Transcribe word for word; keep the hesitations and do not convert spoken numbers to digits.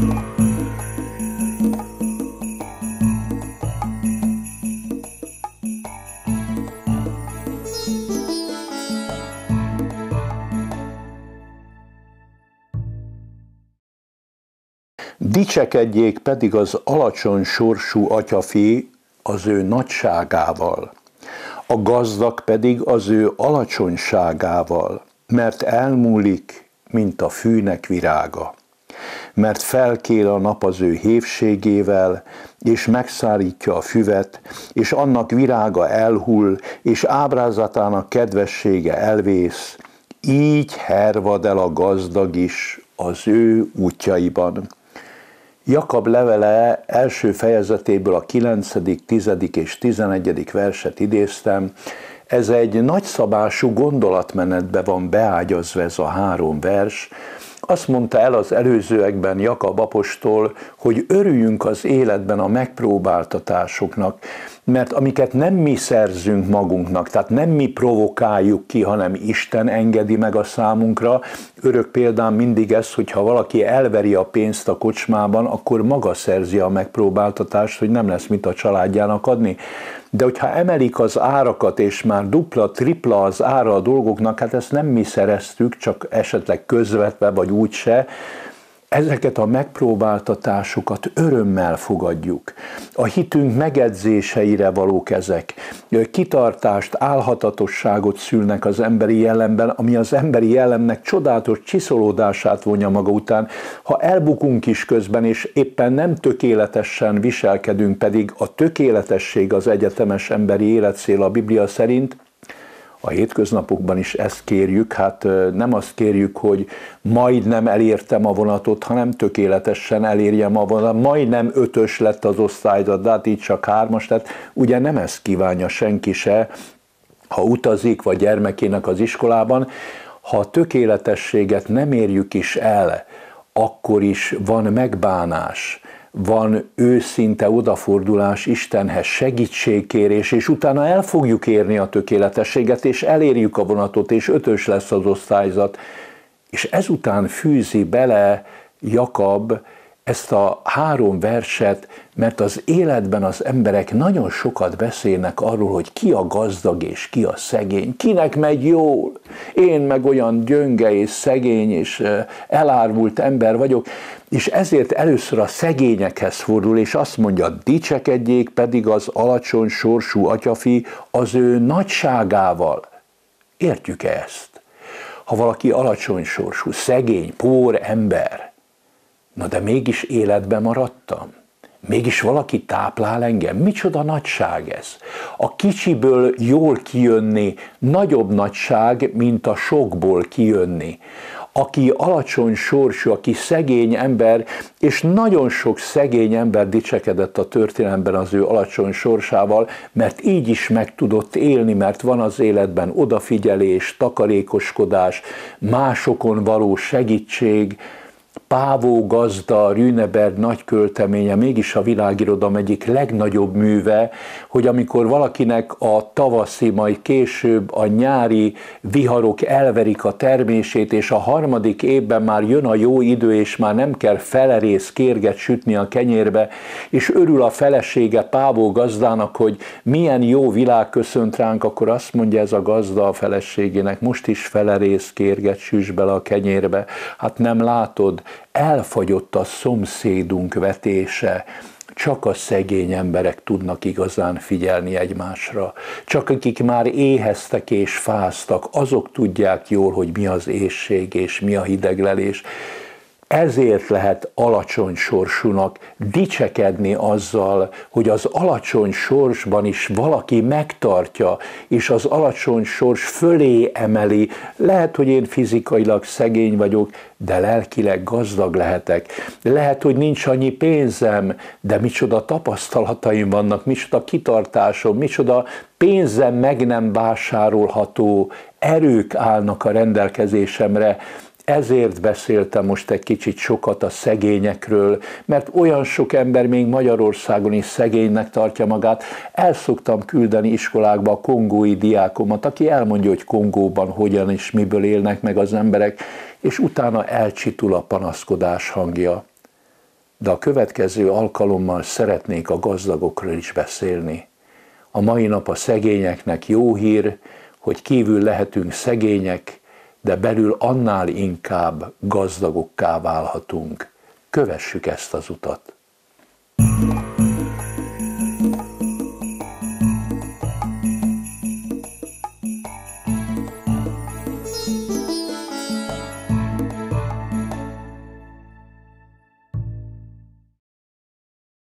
Dicsekedjék pedig az alacsony sorsú atyafi az ő nagyságával, a gazdag pedig az ő alacsonyságával, mert elmúlik, mint a fűnek virága. Mert felkél a nap az ő hévségével, és megszárítja a füvet, és annak virága elhull, és ábrázatának kedvessége elvész, így hervad el a gazdag is az ő útjaiban. Jakab levele első fejezetéből a kilencedik, tizedik és tizenegyedik verset idéztem. Ez egy nagyszabású gondolatmenetbe van beágyazva ez a három vers. Azt mondta el az előzőekben Jakab apostol, hogy örüljünk az életben a megpróbáltatásoknak, mert amiket nem mi szerzünk magunknak, tehát nem mi provokáljuk ki, hanem Isten engedi meg a számunkra. Örök példám mindig ez, hogyha valaki elveri a pénzt a kocsmában, akkor maga szerzi a megpróbáltatást, hogy nem lesz mit a családjának adni. De hogyha emelik az árakat, és már dupla, tripla az ára a dolgoknak, hát ezt nem mi szereztük, csak esetleg közvetve, vagy úgyse, ezeket a megpróbáltatásokat örömmel fogadjuk. A hitünk megedzéseire valók ezek. Kitartást, álhatatosságot szülnek az emberi jellemben, ami az emberi jellemnek csodálatos csiszolódását vonja maga után. Ha elbukunk is közben, és éppen nem tökéletesen viselkedünk, pedig a tökéletesség az egyetemes emberi életcél a Biblia szerint, a hétköznapokban is ezt kérjük, hát nem azt kérjük, hogy majdnem elértem a vonatot, hanem tökéletesen elérjem a vonatot, majdnem ötös lett az osztályzat, de hát így csak hármas lett. Ugye nem ezt kívánja senki se, ha utazik, vagy gyermekének az iskolában. Ha a tökéletességet nem érjük is el, akkor is van megbánás, van őszinte odafordulás Istenhez, segítségkérés, és utána el fogjuk érni a tökéletességet, és elérjük a vonatot, és ötös lesz az osztályzat. És ezután fűzi bele Jakab ezt a három verset, mert az életben az emberek nagyon sokat beszélnek arról, hogy ki a gazdag és ki a szegény, kinek megy jól, én meg olyan gyönge és szegény és elárvult ember vagyok, és ezért először a szegényekhez fordul, és azt mondja, dicsekedjék pedig az alacsony sorsú atyafi az ő nagyságával. Értjük-e ezt? Ha valaki alacsony sorsú, szegény, pór ember, na de mégis életben maradtam. Mégis valaki táplál engem. Micsoda nagyság ez? A kicsiből jól kijönni nagyobb nagyság, mint a sokból kijönni. Aki alacsony sorsú, aki szegény ember, és nagyon sok szegény ember dicsekedett a történelemben az ő alacsony sorsával, mert így is meg tudott élni, mert van az életben odafigyelés, takarékoskodás, másokon való segítség. Pávó gazda, Rüneberg nagy költeménye, mégis a világirodalom egyik legnagyobb műve, hogy amikor valakinek a tavaszi, majd később a nyári viharok elverik a termését, és a harmadik évben már jön a jó idő, és már nem kell felerész kérget sütni a kenyérbe, és örül a felesége Pávó gazdának, hogy milyen jó világ köszönt ránk, akkor azt mondja ez a gazda a feleségének, most is felerész kérget süss bele a kenyérbe. Hát nem látod, elfagyott a szomszédunk vetése, csak a szegény emberek tudnak igazán figyelni egymásra. Csak akik már éheztek és fáztak, azok tudják jól, hogy mi az éhség és mi a hideglelés. Ezért lehet alacsony sorsúnak dicsekedni azzal, hogy az alacsony sorsban is valaki megtartja, és az alacsony sors fölé emeli. Lehet, hogy én fizikailag szegény vagyok, de lelkileg gazdag lehetek. Lehet, hogy nincs annyi pénzem, de micsoda tapasztalataim vannak, micsoda kitartásom, micsoda pénzem meg nem vásárolható erők állnak a rendelkezésemre. Ezért beszéltem most egy kicsit sokat a szegényekről, mert olyan sok ember még Magyarországon is szegénynek tartja magát. El szoktam küldeni iskolákba a kongói diákomat, aki elmondja, hogy Kongóban hogyan és miből élnek meg az emberek, és utána elcsitul a panaszkodás hangja. de a következő alkalommal szeretnék a gazdagokról is beszélni. A mai nap a szegényeknek jó hír, hogy kívül lehetünk szegények, de belül annál inkább gazdagokká válhatunk. Kövessük ezt az utat.